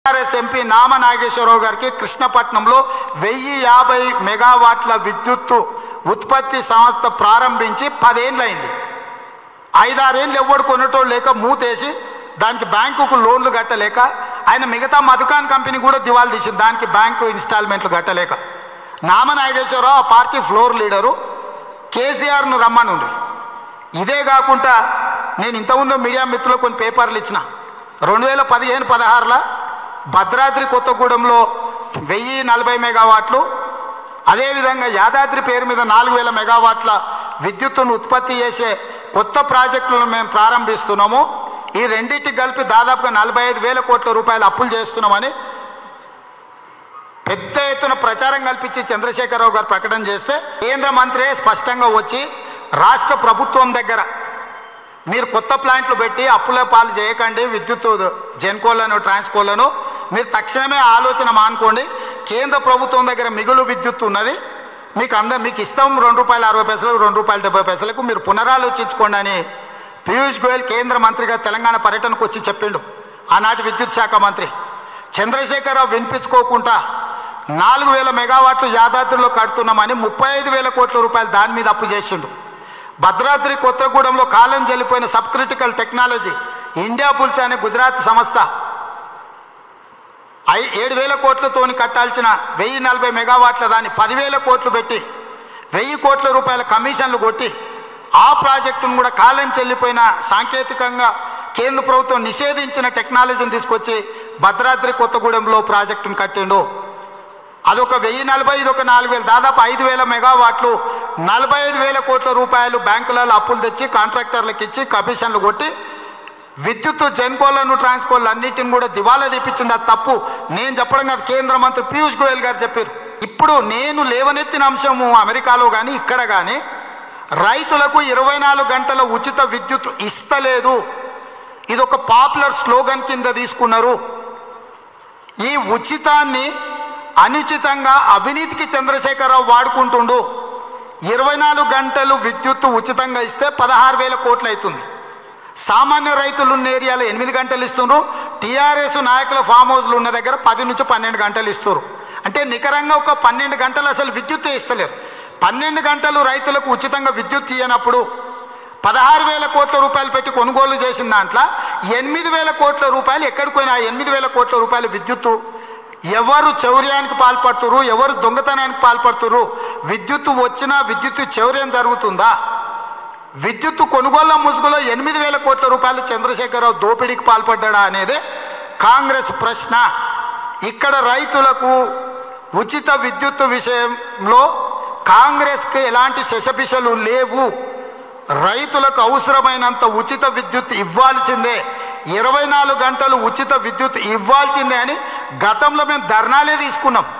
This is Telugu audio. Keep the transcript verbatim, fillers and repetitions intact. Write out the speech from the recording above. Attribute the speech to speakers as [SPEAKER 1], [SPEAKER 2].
[SPEAKER 1] టీఆర్ఎస్ ఎంపీ నామ నాగేశ్వరరావు గారికి కృష్ణపట్నంలో వెయ్యి యాభై మెగావాట్ల విద్యుత్తు ఉత్పత్తి సంస్థ ప్రారంభించి పదేళ్ళైంది. ఐదారేళ్ళు ఎవడు కొనటోళ్ళు లేక మూతేసి దానికి బ్యాంకుకు లోన్లు కట్టలేక ఆయన మిగతా మధుకాన్ కంపెనీ కూడా దివాళా తీసింది, దానికి బ్యాంకు ఇన్స్టాల్మెంట్లు కట్టలేక. నామ నాగేశ్వరరావు ఆ పార్టీ ఫ్లోర్ లీడరు, కేసీఆర్ను రమ్మనుంది. ఇదే కాకుండా నేను ఇంతకుముందు మీడియా మిత్రులకు కొన్ని పేపర్లు ఇచ్చిన. రెండు వేల పదిహేను పదహారులో భద్రాద్రి కొత్తగూడెంలో వెయ్యి నలభై మెగావాట్లు, అదేవిధంగా యాదాద్రి పేరు మీద నాలుగు వేల మెగావాట్ల విద్యుత్తును ఉత్పత్తి చేసే కొత్త ప్రాజెక్టులను మేము ప్రారంభిస్తున్నాము. ఈ రెండింటికి కలిపి దాదాపుగా నలభై ఐదు వేల కోట్ల రూపాయలు అప్పులు చేస్తున్నామని పెద్ద ఎత్తున ప్రచారం కల్పించి చంద్రశేఖరరావు గారు ప్రకటన చేస్తే కేంద్ర మంత్రి స్పష్టంగా వచ్చి రాష్ట్ర ప్రభుత్వం దగ్గర మీరు కొత్త ప్లాంట్లు పెట్టి అప్పుల పాలు చేయకండి, విద్యుత్ జెన్కోలను ట్రాన్స్కోలను మీరు తక్షణమే ఆలోచన మానుకోండి, కేంద్ర ప్రభుత్వం దగ్గర మిగులు విద్యుత్ ఉన్నది, మీకు అంద మీకు ఇస్తాం రెండు రూపాయల అరవై పైసలకు రెండు రూపాయల డెబ్బై పైసలకు మీరు పునరాలోచించుకోండి అని పీయూష్ గోయల్ కేంద్ర మంత్రిగా తెలంగాణ పర్యటనకు వచ్చి చెప్పిండు. ఆనాటి విద్యుత్ శాఖ మంత్రి చంద్రశేఖరరావు వినిపించుకోకుండా నాలుగు వేల మెగావాట్లు యాదాద్రిలో కడుతున్నామని ముప్పై ఐదు వేల కోట్ల రూపాయలు దాని మీద అప్పు చేసిండు. భద్రాద్రి కొత్తగూడెంలో కాలం చెల్లిపోయిన sub critical technology Indiabulls అనే గుజరాత్ సంస్థ ఐ ఏడు వేల కోట్లతోని కట్టాల్సిన వెయ్యి నలభై మెగావాట్ల దాన్ని పదివేల కోట్లు పెట్టి వెయ్యి కోట్ల రూపాయల కమిషన్లు కొట్టి ఆ ప్రాజెక్టును కూడా కాలం చెల్లిపోయిన సాంకేతికంగా కేంద్ర ప్రభుత్వం నిషేధించిన టెక్నాలజీని తీసుకొచ్చి భద్రాద్రి కొత్తగూడెంలో ప్రాజెక్టును కట్టిండు. అదొక వెయ్యి నలభై ఇది ఒక నాలుగు వేలు దాదాపు ఐదు వేల మెగావాట్లు నలభై ఐదు వేల కోట్ల రూపాయలు బ్యాంకులలో అప్పులు తెచ్చి కాంట్రాక్టర్లకు ఇచ్చి కమిషన్లు కొట్టి విద్యుత్ జెన్కోలను ట్రాన్స్కోలు అన్నిటిని కూడా దివాలా తీపించింది. అది తప్పు నేను చెప్పడం కాదు, కేంద్ర మంత్రి పీయూష్ గోయల్ గారు చెప్పారు. ఇప్పుడు నేను లేవనెత్తిన అంశము అమెరికాలో కానీ ఇక్కడ కానీ రైతులకు ఇరవై నాలుగు గంటల ఉచిత విద్యుత్ ఇస్తలేదు, ఇది ఒక పాపులర్ స్లోగన్ కింద తీసుకున్నారు. ఈ ఉచితాన్ని అనుచితంగా అవినీతికి చంద్రశేఖరరావు వాడుకుంటుండు. ఇరవై నాలుగు గంటలు విద్యుత్తు ఉచితంగా ఇస్తే పదహారు వేల కోట్లు అవుతుంది. సామాన్య రైతులు ఉన్న ఏరియాలో ఎనిమిది గంటలు ఇస్తున్నారు, టీఆర్ఎస్ నాయకుల ఫామ్ హౌస్లు ఉన్న దగ్గర పది నుంచి పన్నెండు గంటలు ఇస్తారు. అంటే నికరంగా ఒక పన్నెండు గంటలు అసలు విద్యుత్ ఇస్తలేరు. పన్నెండు గంటలు రైతులకు ఉచితంగా విద్యుత్ ఇవ్వనప్పుడు పదహారు వేల కోట్ల రూపాయలు పెట్టి కొనుగోలు చేసిన దాంట్లో ఎనిమిది వేల కోట్ల రూపాయలు ఎక్కడికి పోయినా ఎనిమిది వేల కోట్ల రూపాయల విద్యుత్తు ఎవరు చౌర్యానికి పాల్పడుతురు, ఎవరు దొంగతనానికి పాల్పడుతురు, విద్యుత్తు వచ్చినా విద్యుత్తు చౌర్యం జరుగుతుందా? విద్యుత్తు కొనుగోళ్ల ముసుగులో ఎనిమిది వేల కోట్ల రూపాయలు చంద్రశేఖరరావు దోపిడీకి పాల్పడ్డా అనేది కాంగ్రెస్ ప్రశ్న. ఇక్కడ రైతులకు ఉచిత విద్యుత్తు విషయంలో కాంగ్రెస్కి ఎలాంటి శశపిశలు లేవు. రైతులకు అవసరమైనంత ఉచిత విద్యుత్ ఇవ్వాల్సిందే, ఇరవై నాలుగు గంటలు ఉచిత విద్యుత్ ఇవ్వాల్సిందే అని గతంలో మేము ధర్నాలే తీసుకున్నాం.